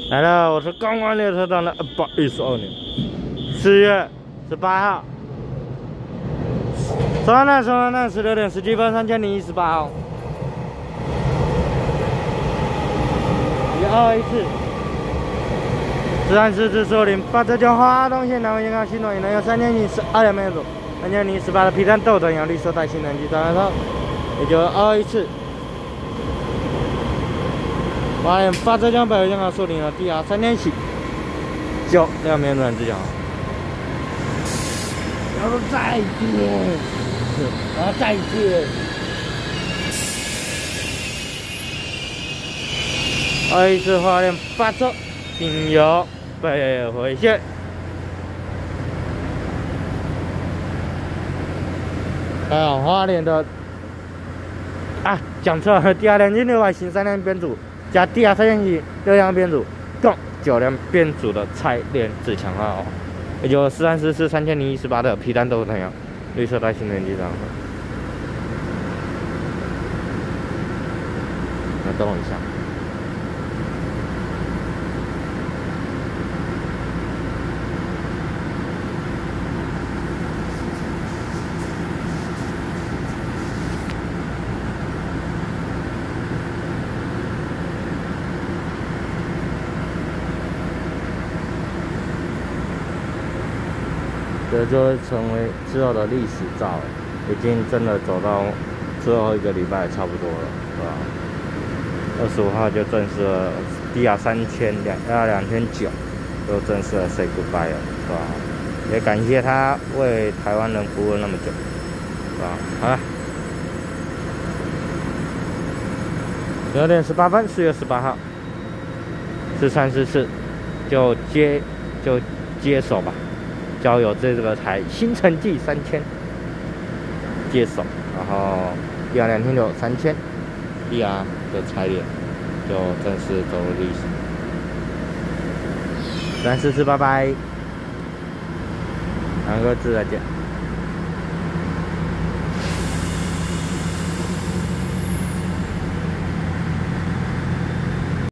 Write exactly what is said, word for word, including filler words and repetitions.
来了，我是钢管列车长的二百一十二年四月十八号，收完了，收完了，十六点十七分，三千零一十八号，一二一次，十三四至十五零八折九花东线南回健康新农，能有三千零十二点每组，三千零十八的皮蛋豆等有绿色带新能机转换车，也就二一次。 八点八浙江北回健康树林的地下三天起，九两边转直角，然后再见，然后再见。二一次花莲八州经由北回线，还有花莲的啊，讲错了，地下两千六百行三辆编组。 加地下三千级六辆编组，共九辆编组的拆联自强号，也就四三四四三千零一十八的皮蛋豆太阳，绿色带新能机上。那等我一下。 这就会成为之后的历史照了，已经真的走到最后一个礼拜差不多了，是吧？二十五号就正式了地亚三千两啊两千九，就正式的 say goodbye 了，是吧？也感谢他为台湾人服务了那么久，是吧？好了，九点十八分，四月十八号，四三四四，就接就接手吧。 交由这个台新城际三千接手，然后地亚两千六三千，地亚的拆联就正式走入历史。三四四，拜拜，两个字再见。